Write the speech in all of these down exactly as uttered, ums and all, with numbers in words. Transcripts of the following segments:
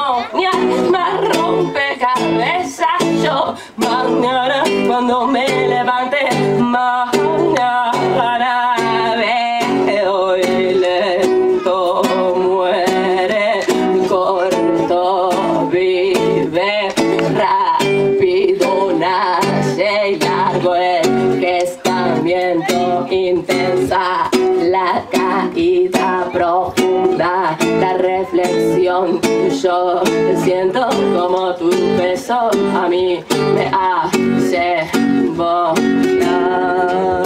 no, ni hay más rompecabezas. Yo mañana cuando me levante, mañana veo y lento muere, corto vive, rápido nace y largo el escamiento, intensa la caída profunda, la reflexión. Yo siento como tu beso a mí me hace volar.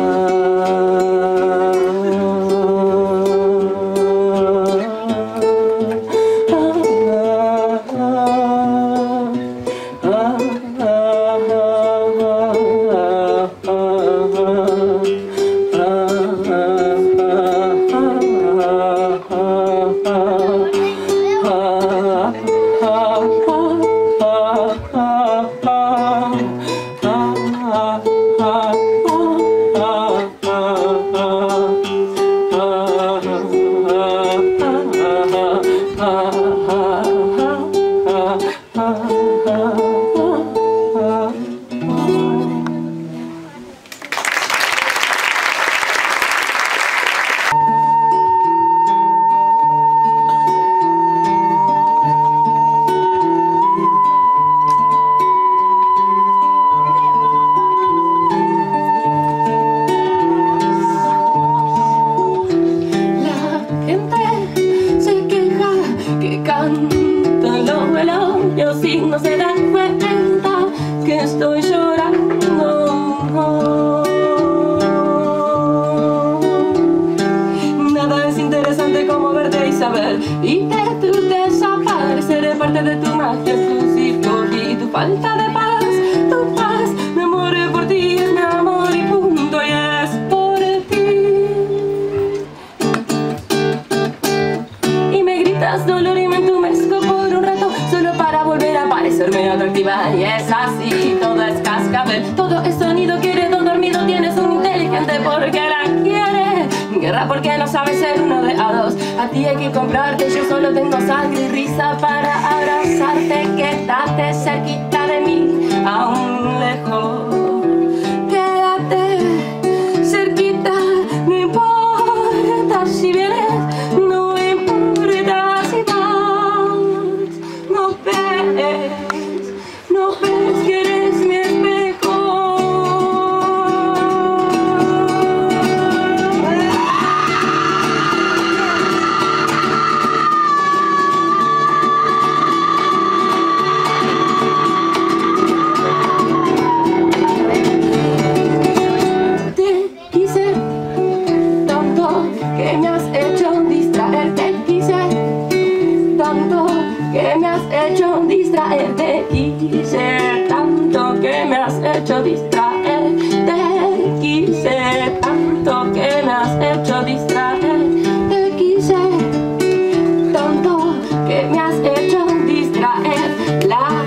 Y que tú desapareceré parte de tu magia, tu psicología y tu falta de paz. Tu paz, me muero por ti, es mi amor y punto, y es por ti. Y me gritas dolor y me entumezco por un rato, solo para volver a parecerme atractiva. Y es así, todo es cascabel, todo es sonido, quiere don dormido, tienes un inteligente porque la quiere. Guerra porque no sabes ser uno de a dos. A ti hay que comprarte, yo solo tengo sangre y risa para abrazarte. Quédate cerquita de mí, aún lejos. Quédate cerquita, no importa si vienes, no importa si vas. No ves, no ves que eres mi espejo. Te quise tanto que me has hecho distraer. Te quise tanto que me has hecho distraer. Te quise tanto que me has hecho distraer. La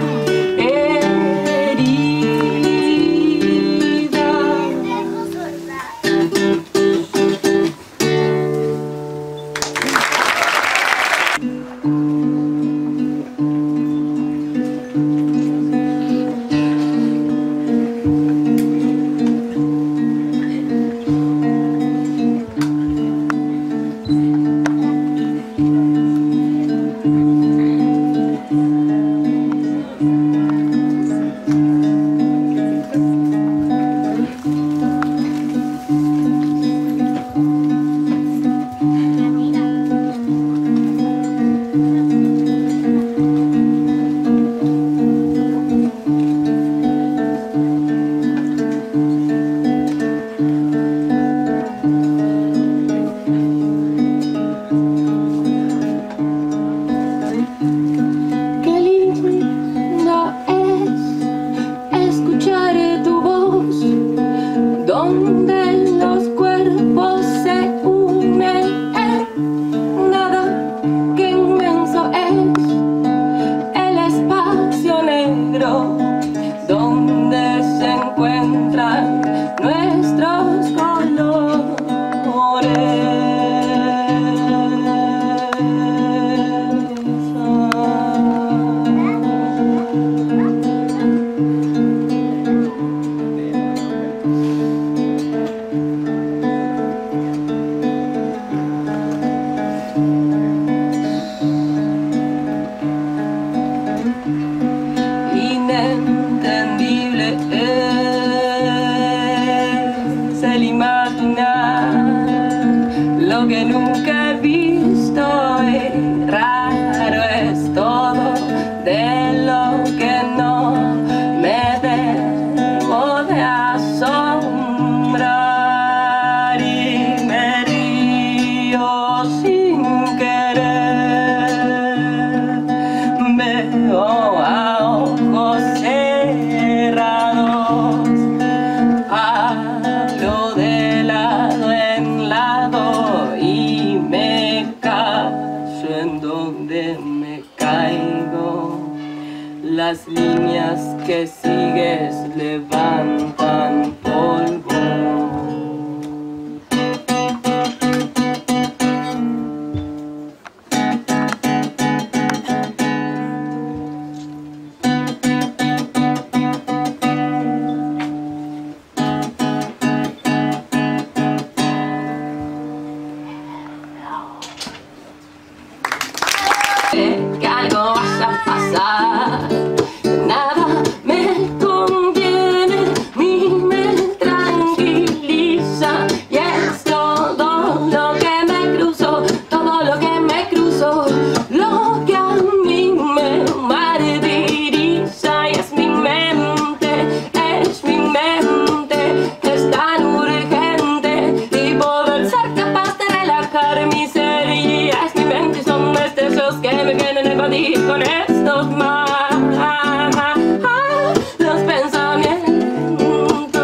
las líneas que sigues levantan polvo. Que algo vaya a pasar, nada me conviene ni me tranquiliza, y es todo lo que me cruzo, todo lo que me cruzo, lo que a mí me martiriza. Y es mi mente, es mi mente, es tan urgente, y poder ser capaz de relajar mi ser. Y es mi mente, y son destellos que me vienen a evadir con estos más los pensamientos.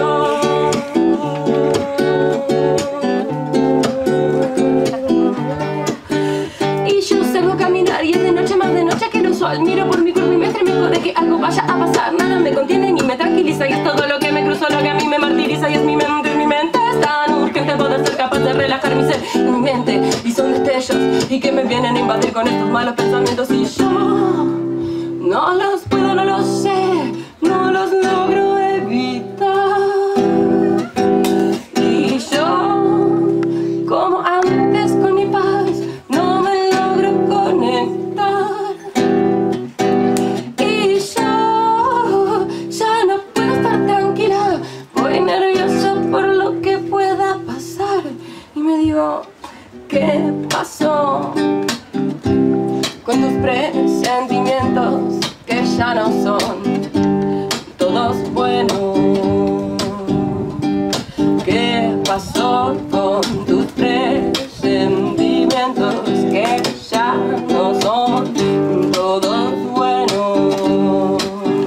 Y yo salgo a caminar y es de noche, más de noche que lo usual. Miro por mi cuerpo y me estremezco de que algo vaya a pasar. Nada me contiene ni me tranquiliza, y es todo lo que me cruzo, lo que a mí me martiriza. Y es mi mente, mi mente es tan urgente poder ser capaz de relajar mi ser, mi mente. Y son destellos y que me vienen a invadir con estos malos pensamientos, y yo no los puedo, no los sé, no los logro evitar. Y yo, como antes con mi paz, no me logro conectar. Y yo ya no puedo estar tranquila, voy nerviosa por lo que pueda pasar. Y me digo, ¿qué pasó con tus presentimientos que ya no son todos buenos? ¿Qué pasó con tus presentimientos que ya no son todos buenos?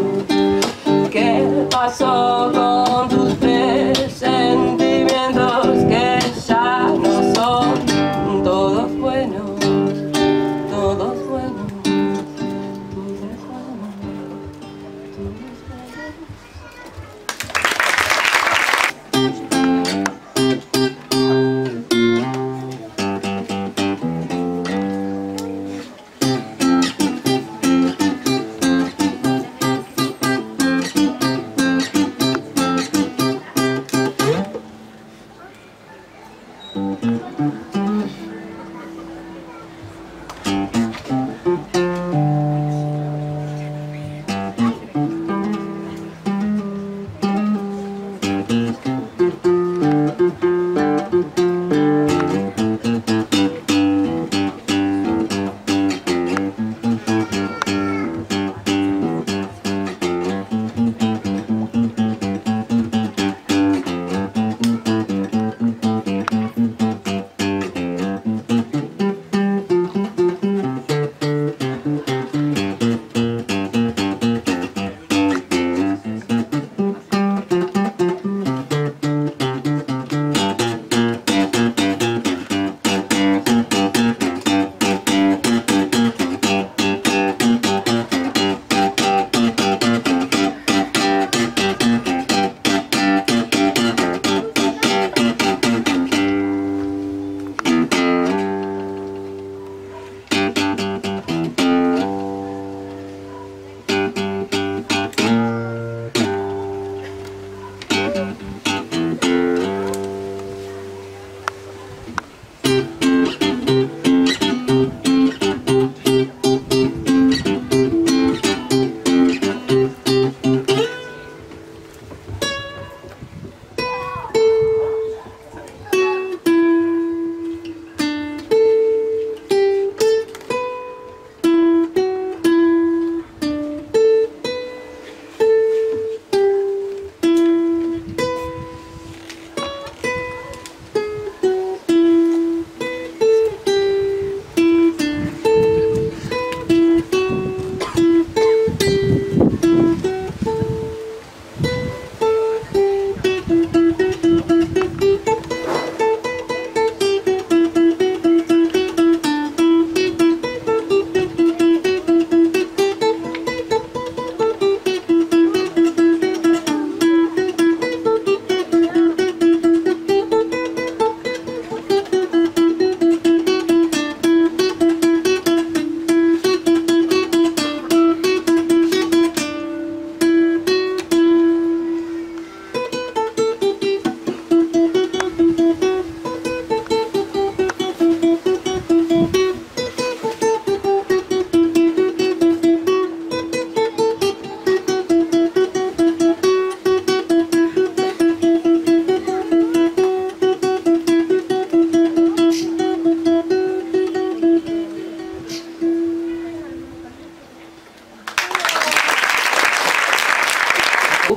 ¿Qué pasó con tus presentimientos que ya no son todos buenos? Todos buenos, todos buenos.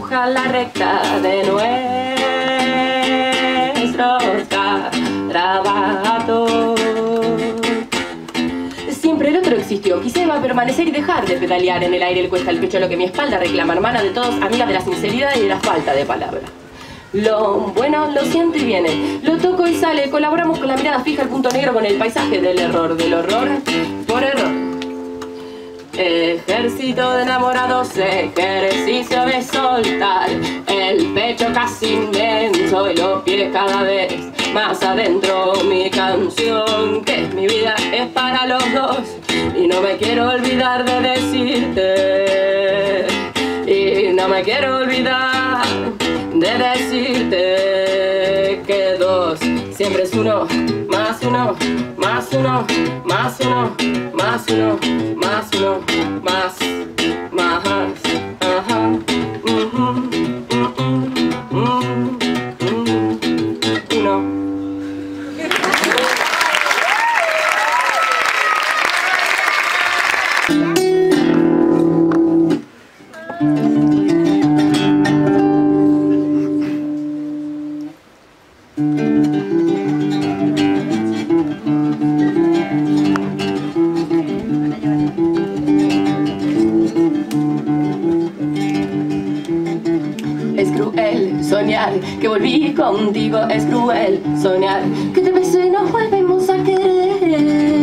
dibuja la recta de nuestros garabatos. Siempre el otro existió, quise va a permanecer y dejar de pedalear en el aire, el cuesta el pecho, lo que mi espalda reclama, hermana de todos, amiga de la sinceridad y de la falta de palabra. Lo bueno lo siento y viene, lo toco y sale, colaboramos con la mirada fija, el punto negro con el paisaje del error, del horror por error. Ejército de enamorados, ejercicio de soltar el pecho casi inmenso y los pies cada vez más adentro. Mi canción, que es mi vida, es para los dos y no me quiero olvidar de decirte, y no me quiero olvidar de decirte que dos siempre es uno, más uno, más uno, más uno, más uno, más uno, más, más, ajá, uh-huh, uh-uh, uh-uh, uno. Es cruel soñar que volví contigo, es cruel soñar que te beso y nos volvemos a querer.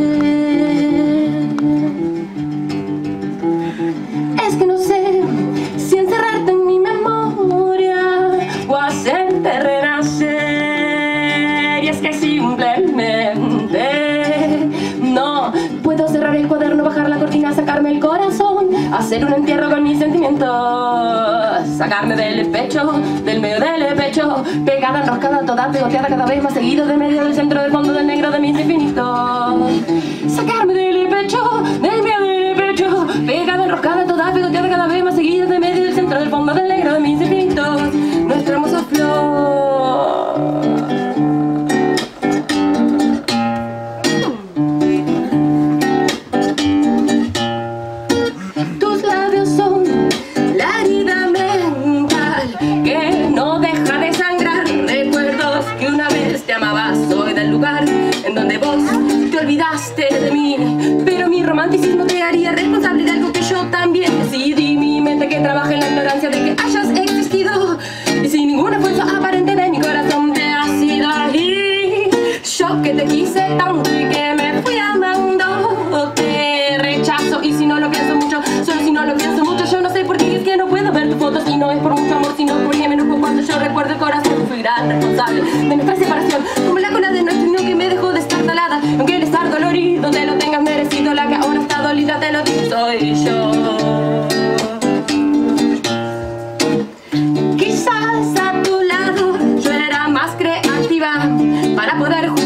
Es que no sé si encerrarte en mi memoria o hacerte renacer, y es que simplemente no puedo cerrar el cuaderno, bajar la cortina, sacarme el corazón, hacer un entierro con mis sentimientos, sacarme del pecho, del medio del pecho, pegada, enroscada, toda pegoteada cada vez más seguido, de medio del centro, del fondo, del negro de mis infinitos. Sacarme del pecho, del medio del pecho, pegada, enroscada, toda pegoteada cada vez más seguido, de medio del centro, del fondo, del negro de mis infinitos. Nuestra hermosa flor. Tus labios son la herida mental que no deja de sangrar. Recuerdos que una vez te amaba, soy del lugar en donde vos te olvidaste de mí, pero mi romanticismo te haría responsable de algo que yo también decidí. Mi mente que trabaja en la ignorancia de que hayas existido, y sin ningún esfuerzo aparente de mi corazón te has ido ahí. Yo que te quise tanto y que me fui amando, te rechazo, y si no lo pienso mucho, solo si no lo pienso mucho, yo no sé por qué es que no puedo ver tus fotos, y no es por mucho amor, sino porque me enojo cuando yo recuerdo el corazón. Fui gran responsable de nuestra separación, como la cola de nuestro niño que me dejó de estar talada, aunque el estar dolorido te lo tengas merecido, la que ahora está dolida te lo digo soy yo. Quizás a tu lado yo era más creativa para poder jugar